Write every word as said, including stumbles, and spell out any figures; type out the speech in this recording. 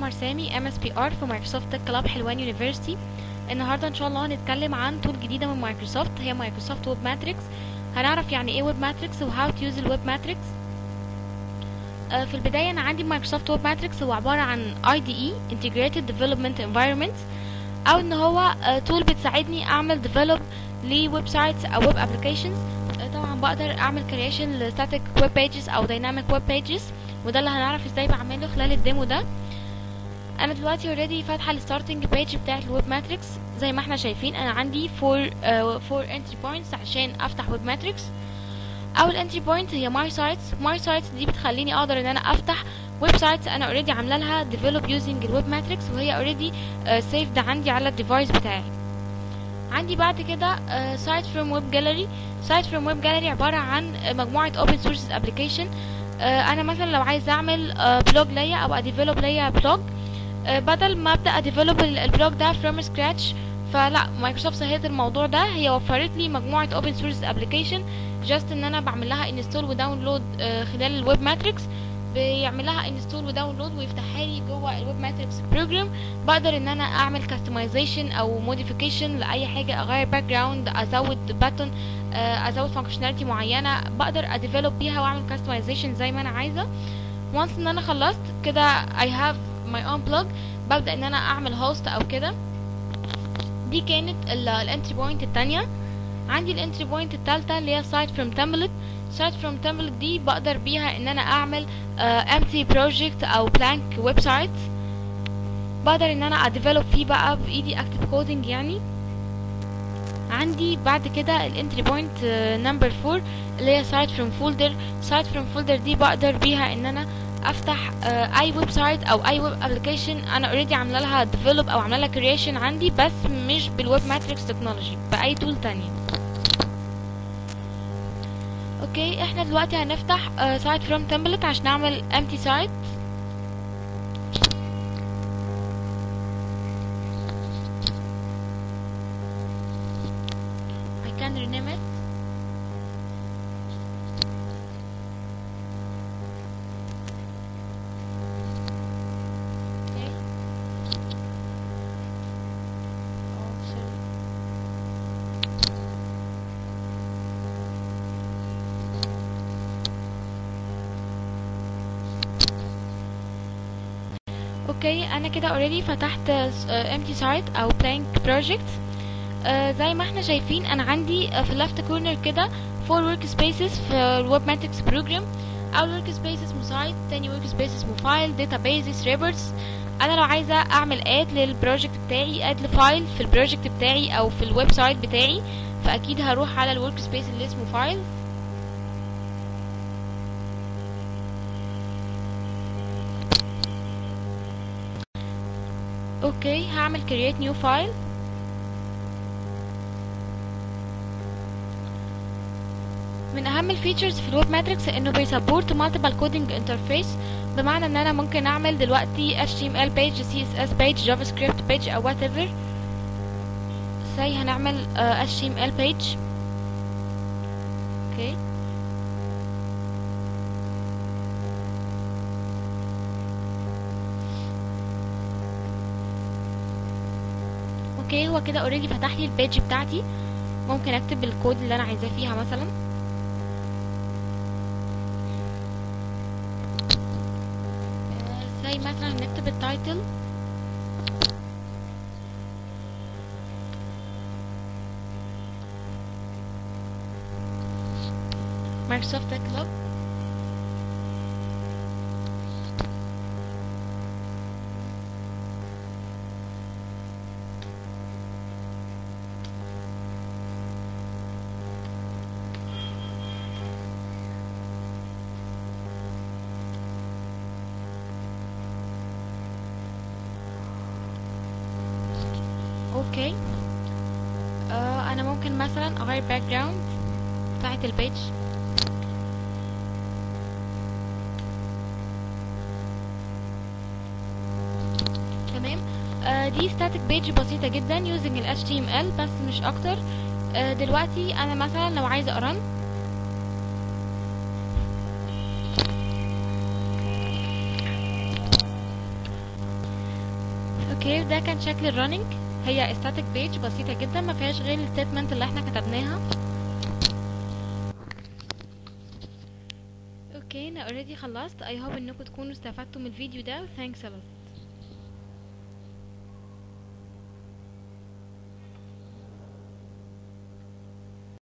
عمر سامي ام اس بي ار في مايكروسوفت تك كلاب حلوان يونيفرسيتي. النهارده ان شاء الله هنتكلم عن تول جديده من مايكروسوفت، هي مايكروسوفت ويب ماتريكس. هنعرف يعني ايه ويب ماتريكس وهاو تو يوز الويب ماتريكس. في البدايه انا عندي مايكروسوفت ويب ماتريكس هو عباره عن اي دي اي Integrated Development Environment، او ان هو تول بتساعدني اعمل ديفلوب لويب سايتس او ويب ابلكيشنز. طبعا بقدر اعمل كرييشن لستاتيك ويب بيجز او دايناميك ويب بيجز، وده اللي هنعرف ازاي بعمله خلال الديمو ده. انا دلوقتي اوريدي فاتحه الستارتنج بيج بتاعت الويب ماتريكس. زي ما احنا شايفين انا عندي فور فور انتري بوينتس عشان افتح ويب ماتريكس. اول انتري بوينت هي ماي سايتس. ماي سايتس دي بتخليني اقدر ان انا افتح ويب سايتس انا اوريدي عامله لها ديفلوب يوزنج الويب ماتريكس، وهي اوريدي سيفد عندي على الديفايس بتاعي. عندي بعد كده سايت فروم ويب جاليري. سايت فروم ويب جاليري عباره عن مجموعه اوبن سورسز ابلكيشن. انا مثلا لو عايز اعمل بلوج ليا او اديفلوب ليا بلوج، بدل ما ابدا اديفلوب البلوج ده فروم سكراتش، فلا مايكروسوفت سهلت الموضوع ده. هي وفرت لي مجموعه اوبن سورس ابلكيشن جاست ان انا بعمل لها انستول وداونلود خلال الويب ماتريكس، بيعمل لها انستول وداونلود ويفتحها لي جوه الويب ماتريكس بروجرام. بقدر ان انا اعمل كاستمايزيشن او موديفيكيشن لاي حاجه، اغير باك جراوند، ازود باتون، ازود فانكشناليتي معينه، بقدر اديفلوب بيها واعمل كاستمايزيشن زي ما انا عايزه. وانس ان انا خلصت كده I have my own blog، ببدا ان انا اعمل هوست او كده. دي كانت الانتري بوينت التانية. عندي الانتري بوينت التالتة اللي هي سايت فروم تمبلت. سايت فروم تمبلت دي بقدر بيها ان انا اعمل empty project او blank ويب سايت، بقدر ان انا اديفلوب فيه بقى بايدي، اكتب كودنج يعني. عندي بعد كده الانتري بوينت نمبر فور اللي هي سايت فروم فولدر. سايت فروم فولدر دي بقدر بيها ان انا افتح uh, اي ويب سايت او اي ويب ابلكيشن انا اوريدي عامله لها ديفلوب او عامله لها كرييشن عندي، بس مش بالويب ماتريكس تكنولوجي، باي تول تانية. اوكي، احنا دلوقتي هنفتح سايت فروم تمبلت عشان نعمل empty سايت. I can rename it. اوكي، انا كده اوريدي فتحت empty site او blank project. آه زي ما احنا شايفين انا عندي في اللفت كورنر كده four workspaces في الويب ماتريكس بروجرام. اول workspace اسمه سايت، تاني workspace اسمه فايل، databases، ريبورتس. انا لو عايزه اعمل اد للبروجكت بتاعي، اد لفايل في البروجكت بتاعي او في الويب سايت بتاعي، فاكيد هروح على الورك سبيس اللي اسمه فايل. اوكي، هعمل create new file. من اهم الفيتشرز في الويب ماتريكس انه بيسبورت multiple coding interface، بمعنى ان انا ممكن اعمل دلوقتي اتش تي ام ال page، سي اس اس page، جافا سكريبت page او whatever. زي هنعمل uh, اتش تي ام ال page. اوكي، اوكي هو كده اوريدي فتح لي البيج بتاعتي. ممكن اكتب الكود اللي انا عايزاه فيها مثلا. زي مثلا نكتب التايتل، مايكروسوفت تك كلاب. اوكي، آه انا ممكن مثلا اغير باك جراوند بتاعت البيج. تمام. آه دي ستاتيك بيج بسيطه جدا يوزنج ال اتش تي ام ال بس مش اكتر. آه دلوقتي انا مثلا لو عايزه ارن، اوكي ده كان شكل الرننج. هي static page بسيطة جدا ما فيهاش غير الستيتمنت اللي احنا كتبناها. اوكي انا اوريدي خلصت. I hope انكم تكونوا استفدتوا من الفيديو ده. Thanks a lot.